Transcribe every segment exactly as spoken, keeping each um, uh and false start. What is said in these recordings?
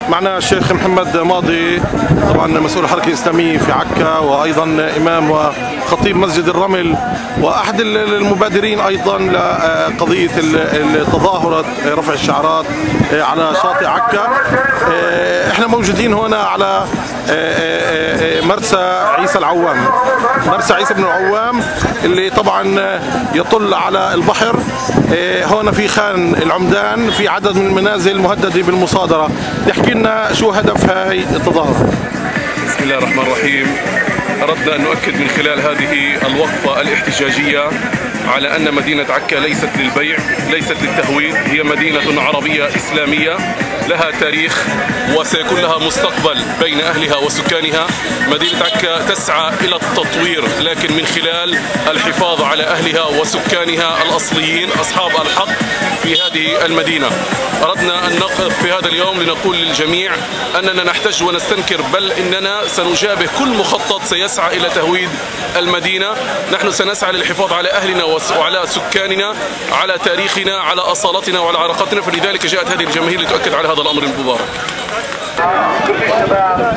معنا الشيخ محمد ماضي، طبعا مسؤول الحركة الإسلامية في عكا، وأيضا إمام وخطيب مسجد الرمل، وأحد المبادرين أيضا لقضية التظاهرة رفع الشعارات على شاطئ عكا. احنا موجودين هنا على مرسى عيسى العوام، مرسى عيسى بن العوام اللي طبعا يطل على البحر. هنا في خان العمدان في عدد من المنازل مهددة بالمصادرة. تحكي لنا شو هدف هاي التظاهرة؟ بسم الله الرحمن الرحيم. أردنا أن نؤكد من خلال هذه الوقفة الاحتجاجية على أن مدينة عكا ليست للبيع، ليست للتهويد، هي مدينة عربية إسلامية لها تاريخ وسيكون لها مستقبل بين أهلها وسكانها. مدينة عكا تسعى إلى التطوير لكن من خلال الحفاظ على أهلها وسكانها الأصليين أصحاب الحق في هذه المدينة. أردنا أن نقف في هذا اليوم لنقول للجميع أننا نحتج ونستنكر، بل إننا سنجابه كل مخطط سيسعى إلى تهويد المدينة. نحن سنسعى للحفاظ على أهلنا وعلى سكاننا، على تاريخنا، على أصالتنا وعلى علاقتنا، فلذلك جاءت هذه الجماهير لتؤكد على هذا الأمر المبارك. كل الشباب،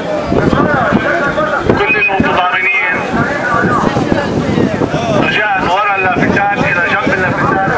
كل المتضامنين رجاء وراء اللافتات إلى جنب اللافتات.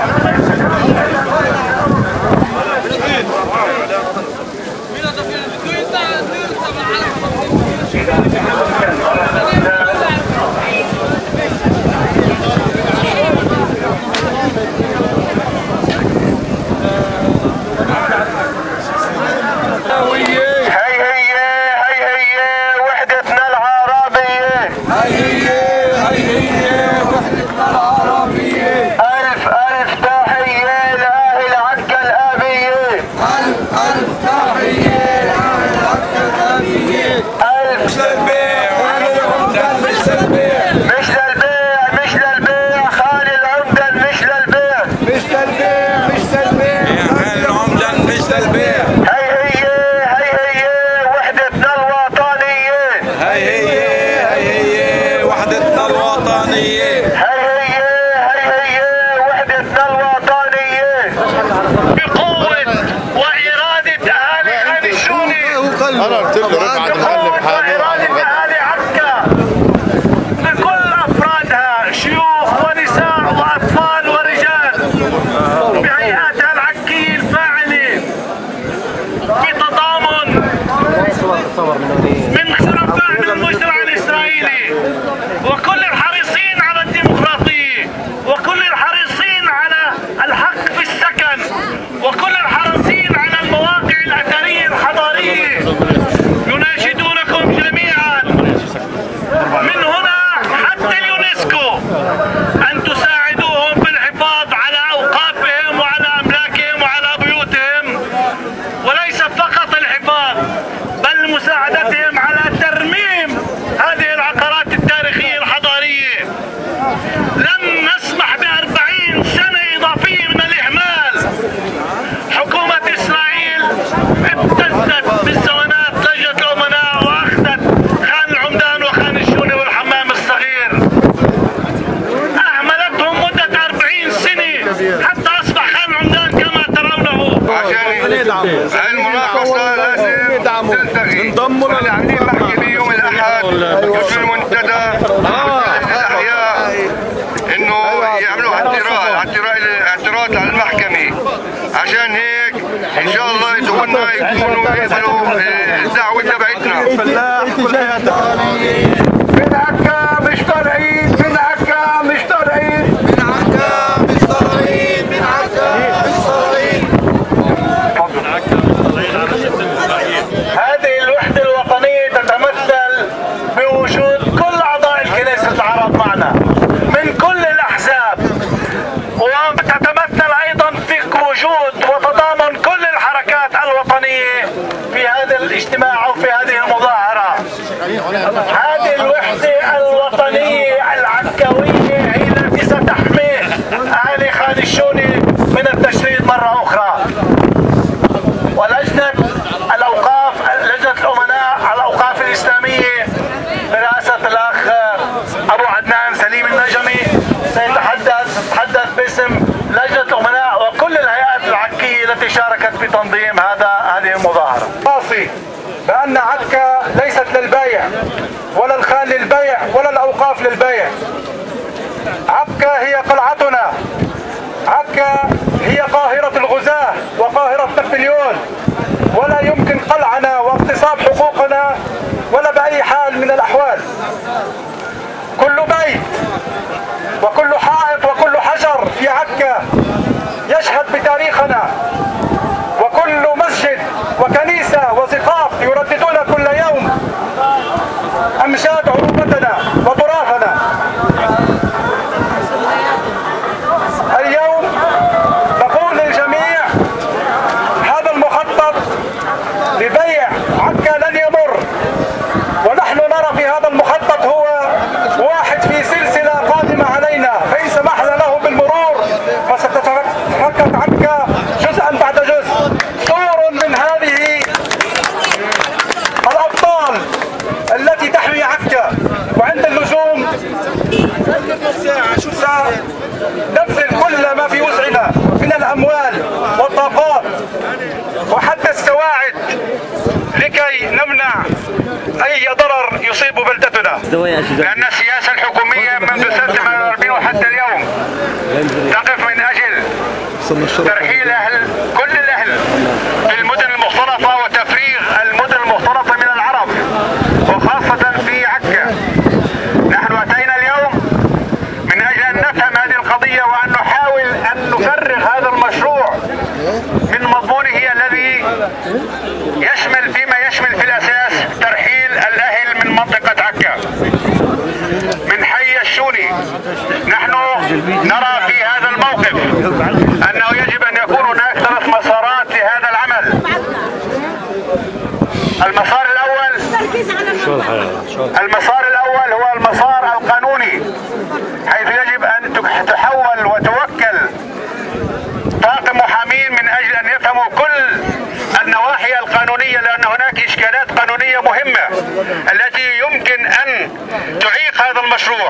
من شرفاء المجتمع الإسرائيلي وكل الحريصين على الديمقراطية وكل الحريصين على الحق في السكن وكل الحريصين على المواقع الأثرية الحضارية، يناشدونكم جميعا من هنا حتى اليونسكو أن تساعدوهم بالحفاظ على أوقافهم وعلى أملاكهم وعلى بيوتهم، وليس فقط الحفاظ بل مساعدتهم على ترميم هذه العقارات التاريخية الحضارية. لن نسمح بأربعين سنة إضافية من الإهمال. حكومة إسرائيل ابتزت بالزونات لجنة الأمناء وأخذت خان العمدان وخان الشوني والحمام الصغير، أهملتهم مدة أربعين سنة حتى أصبح خان العمدان كما ترونه. عشان المناقصة لازم انضموا للعملية بحكي يوم الأحد في المنتدى الأحياء إنه يعملوا اعتراض اعتراض على المحكمة. عشان هيك إن شاء الله يدخلنا يكونوا يقبلوا الدعوة تبعتنا. من عكا مش طالعين، من عكا مش طالعين، من عكا مش طالعين، من عكا مش طالعين. هذه الوحدة الوطنية تتمثل بوجود كل أعضاء الكنيسة العرب معنا من كل الأحزاب، وتتمثل أيضا في وجود وتضامن كل الحركات الوطنية في هذا الاجتماع وفي هذه المظاهرة. بأن عكا ليست للبيع ولا الخان للبيع ولا الأوقاف للبيع. عكا هي قلعتنا، عكا هي قاهرة الغزاة وقاهرة نابليون، ولا يمكن قلعنا واغتصاب حقوقنا ولا بأي حال من الأحوال. كل بيت وكل حائط وكل حجر في عكا يشهد بتاريخنا، وكل مسجد وكنيسة وسقاف يرددون كل يوم أمجاد عروبتنا وتراثنا. اليوم نقول للجميع هذا المخطط لبيع عكا لن يمر، ونحن نرى في هذا المخطط هو واحد في سلسلة قادمة علينا، فإن سمحنا له بالمرور فستتفكك عكا جزءا بعد جزء. صور من هذه الأبطال التي تحمي عكا، وعند اللزوم سنبذل كل ما في وسعنا من الأموال والطاقات وحتى السواعد لكي نمنع أي ضرر يصيب بلدتنا، لأن السياسة الحكومية منذ سنة ثمانية وأربعين وحتى اليوم تقف من أجل ترحيل أهل كل الأهل في المدن المختلطة وتفريغ المدن المختلطة من العرب وخاصة في عكا. نحن أتينا اليوم من أجل أن نفهم هذه القضية وأن نحاول أن نفرغ هذا المشروع من مضمونه الذي يشمل فيما يشمل في الأساس ترحيل الأهل من منطقة عكا من حي الشوني. نحن نرى في هذا الموقف أنه يجب أن يكون هناك ثلاث مسارات لهذا العمل. المسار الأول المسار الأول هو المسار القانوني، حيث يجب أن تحول وتوكل طاقم محامين من أجل أن يفهموا كل النواحي القانونية، لأن هناك إشكالات قانونية مهمة التي يمكن أن تعيق هذا المشروع،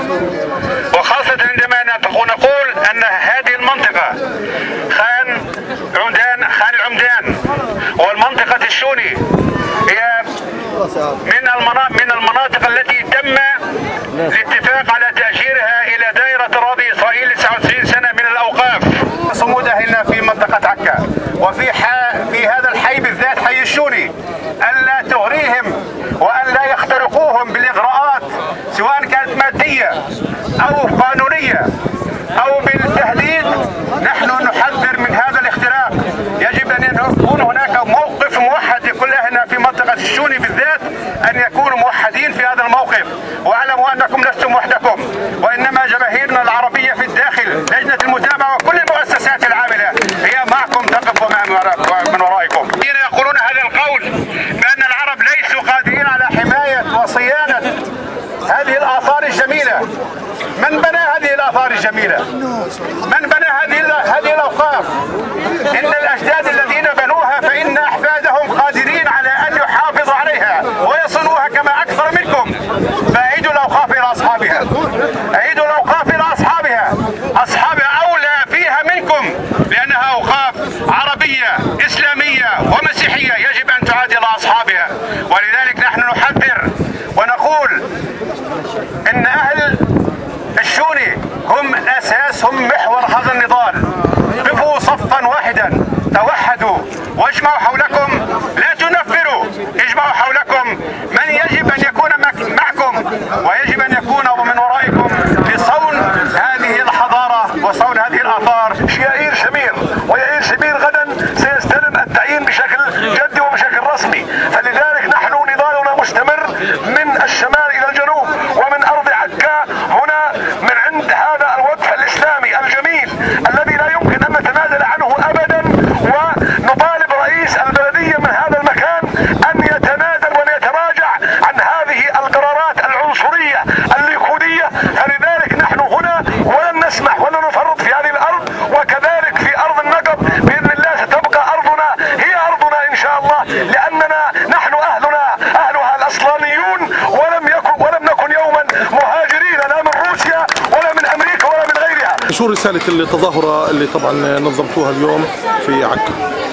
وخاصة عندما نقول أن هذه المنطقة خان عمدان خان العمدان والمنطقة الشوني هي من من المناطق التي تم الاتفاق على تأجيرها إلى دائرة الراضي إسرائيل تسعة وتسعين سنة من الأوقاف. صمود أهلنا في منطقة عكا وفي في هذا الحي بالذات حي الشوني ألا تغريهم وألا يخترقوهم بالإغراءات سواء كانت مادية أو قانونية أو بالتهديد. نحن نحذر من هذا الاختراق. يجب أن يكون هناك موقف موحد لكل أهلنا في منطقة الشوني بالذات، أن يكونوا موحدين في هذا الموقف، واعلموا أنكم لستم وحدكم، وإنما جماهيرنا العربية في الداخل، لجنة المتابعة وكل المؤسسات العاملة هي معكم تقف من ورائكم. الذين يقولون هذا القول بأن العرب ليسوا قادرين على حماية وصيانة هذه الآثار الجميلة، من بنى هذه الآثار الجميلة؟ من بنى هذه هذه الأوقاف؟ إن الأجداد الذين بنوها فإن أحفادهم قادرين على أن يحافظوا عليها ويصونوها كما أكثر منكم. فأعيدوا الأوقاف إلى أصحابها، أعيدوا الأوقاف إلى أصحابها، أصحابها أولى فيها منكم، لأنها أوقاف عربية إسلامية ومسيحية يجب أن تعاد إلى أصحابها. ولذلك نحن نحذر ونقول إن أهل الشوني هم أساس، هم محور هذا النضال. قفوا صفا واحدا، توحدوا واجمعوا حولكم، لا تنفروا، اجمعوا حولكم من يجب أن يكون معكم ويجب أن يكون من ورائكم لصون هذه الحضارة وصون هذه الآثار. يائير شمير ويائير شمير غدا سيستلم التعيين بشكل جدي وبشكل رسمي، فلذلك نحن نضالنا مستمر من الشمال إلى الجنوب ومن أرض عكا هنا، من عند هذا الوقف الإسلامي الجميل الذي لا يمكن أن نتنازل عنه أبدا. ونطالب رئيس البلدية من هذا المكان أن يتنازل ويتراجع عن هذه القرارات العنصرية الليكودية. فلذلك نحن هنا ولن نسمح ولن نفرط في هذه الأرض، وكذلك في أرض النقب بإذن الله ستبقى أرضنا هي أرضنا إن شاء الله، لأننا نحن أهلنا أهلها الأصلانيون، ولم يكن ولم نكن يوما مهاجرين لا من روسيا ولا من أمريكا ولا من غيرها. شو رسالة التظاهرة اللي طبعا نظمتوها اليوم في عكا؟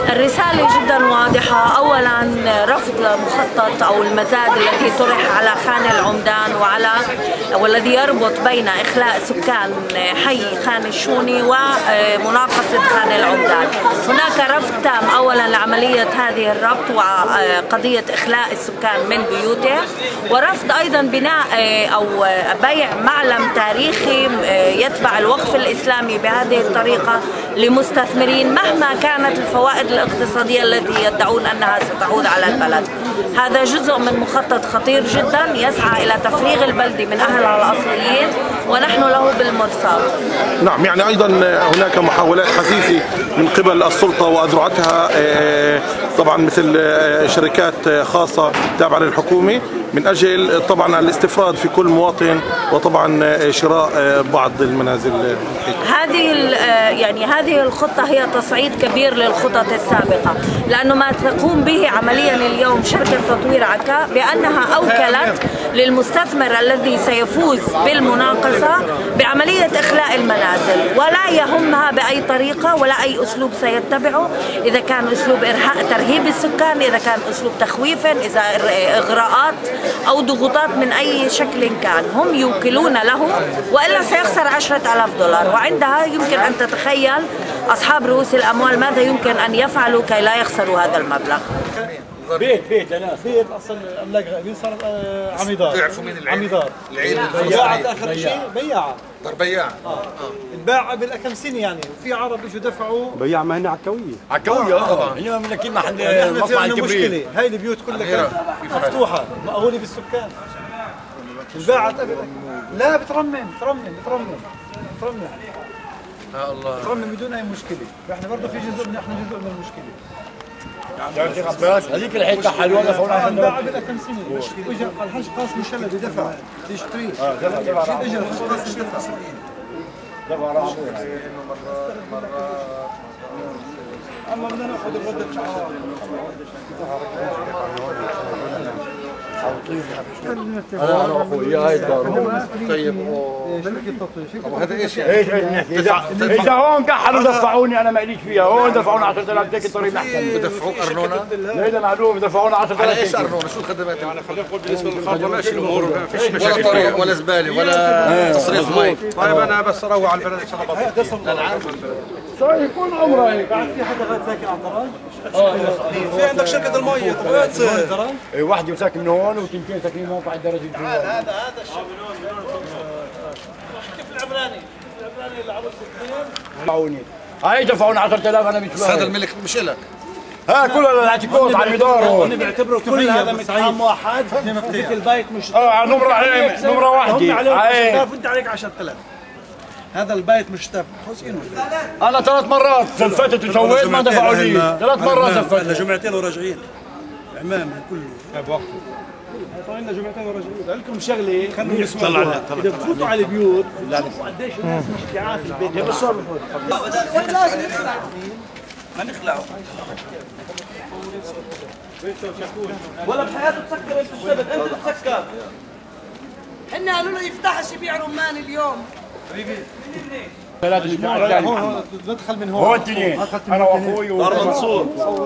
الرسالة جدا واضحة. أولا رفض المخطط أو المزاد الذي طرح على خان العمدان وعلى والذي يربط بين إخلاء سكان حي خان الشوني ومناقصة خان العمدان. هناك رفض تام أولا لعملية هذه الربط وقضية إخلاء السكان من بيوته، ورفض أيضا بناء أو بيع معلم تاريخي يتبع الوقف الإسلامي بهذه الطريقة لمستثمرين مهما كانت الفوائد الاقتصادية التي يدعون أنها ستعود على البلد. هذا جزء من مخطط خطير جدا يسعى إلى تفريغ البلد من أهلها الأصليين ونحن له بالمرصاد. نعم، يعني أيضا هناك محاولات حثيثة من قبل السلطة وأذرعتها طبعا مثل شركات خاصة تابعة للحكومة من أجل طبعا الاستفراد في كل مواطن وطبعا شراء بعض المنازل. هذه يعني هذه الخطة هي تصعيد كبير للخطط السابقة، لأنه ما تقوم به عمليا اليوم شركة تطوير عكا بأنها أوكلت للمستثمر الذي سيفوز بالمناقصة بعملية إخلاء المنازل، ولا يهمها بأي طريقة ولا أي أسلوب سيتبعه، إذا كان أسلوب إرهاء ترهيب السكان، إذا كان أسلوب تخويف، إذا إغراءات أو ضغوطات من أي شكل كان، هم يوكلون له وإلا سيخسر عشرة آلاف دولار. وعندها يمكن أن تتخيل أصحاب رؤوس الأموال ماذا يمكن أن يفعلوا كي لا يخسروا هذا المبلغ. بيت بيت أنا بيت أصل أملاك صار عميدار. تعرفوا مين العين؟ عميدار. العين بياعة آخر شيء بياعة. دار بياعة. اه اه انباع قبل كم سنة يعني، وفي عرب اجوا دفعوا. بياع ما هنا عكاوية. عكاوية اه طبعا. هنا مملكين محل مصنع الكبريت. هاي البيوت كلها كانت مفتوحة مأهولة بالسكان. انباعت قبل. لا بترمم بترمم بترمم بترمم. يا الله. بترمم بدون أي مشكلة، فإحنا برضه في جزء من احنا جزء من المشكلة. هذيك الحته حلوه دفعونا عشان باع قبل كم سنه، اجى الحاج قاسم شلبي دفع يشتريه. اه دفع دفع اجى الحاج قاسم دفع دفع راح اما بدنا ناخذ الغده شهر. انا اخوي هاي الدار. طيب هذا ايش ايش اذا اذا هون كحلوا دفعوني انا ماليش فيها، هون دفعونا عشرة آلاف تيكت طريق محكمة. بدفعوك ارنونه؟ هذا معلوم دفعونا عشرة آلاف. على ايش ارنونه؟ شو الخدمات؟ يعني خلينا نقول بالنسبه للخاطر ماشي الامور ما فيش مشاكل، ولا طريق ولا زباله ولا تصريف مي. طيب انا بس اروح على البلد ان شاء الله. انا عارف البلد. طيب يكون عمره هيك. في حدا غاد ساكن على الدرج؟ اه في عندك شركه الميه تبغى تصير واحد ساكن من هون وتنتين ساكنين موقع الدرج. هذا هذا هذا الشاب من هون من هون. كيف العمراني؟ العمراني اللي عروس الاثنين. هاي دفعونا عشرة آلاف انا مش بس هذا الملك مش لك. ها كلها العتيقات على المدار هون. هم بيعتبروا كل هذا متعام واحد في البيت مش اه نمره نمره واحده. وانت عليك عشرة آلاف. هذا البيت مش تابع حسين. انا ثلاث مرات سفلت وسويت ما دفعوا لي، ثلاث مرات سفلت. جمعتين وراجعين عمام كله بوقته. طالعين لنا جمعتين وراجعين. لكم شغله خلينا نسمعوا. اذا بفوتوا على البيوت قديش الناس مشجعات في البيت. بس صار لازم ما نخلعوا ولا بحياته تسكر. انت السبت انت تسكر. حنا قالوا له يفتحش يبيع رمان اليوم. ثلاث اسبوع هون ندخل من هون. هون اثنين انا واخوي دار منصور.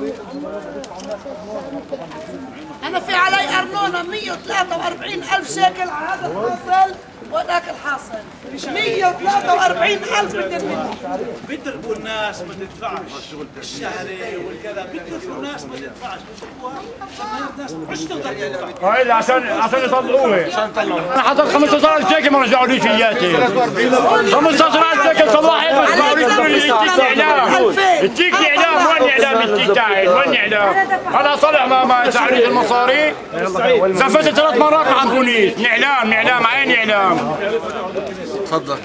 انا في علي ارنونه مية وثلاثة وأربعين ألف شيكل على هذا الحاصل وذاك الحاصل. مية وثلاثة وأربعين ألف بدل منه. بيتركوا الناس ما تدفعش الشهري والكذا، بيتركوا الناس ما تدفعش بيشوفوها عشان الناس مش تقدر تدفع. هاي عشان عشان يطلعوه. انا حطيت خمسة عشر شيكل ما رجعوليش اياتي. خمسة عشر شيكل صباحي بس ما رجعوا لي الاعلام. التيك الاعلام وين الاعلام التيك تاعي؟ وين الاعلام؟ انا طلع ما ما يساعدني المصاري. سفلت ثلاث مرات مع البوليس. اعلام اعلام عين اعلام. تفضل.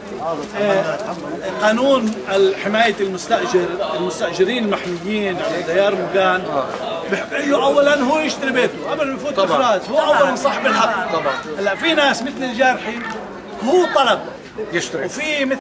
قانون حماية المستأجر المستأجرين المحميين على ديار مكان بيقول له اولا هو يشتري بيته قبل ما يفوت افراز، هو اولا صاحب الحق. طبعا هلا في ناس مثل الجارحي هو طلب يشتري، وفي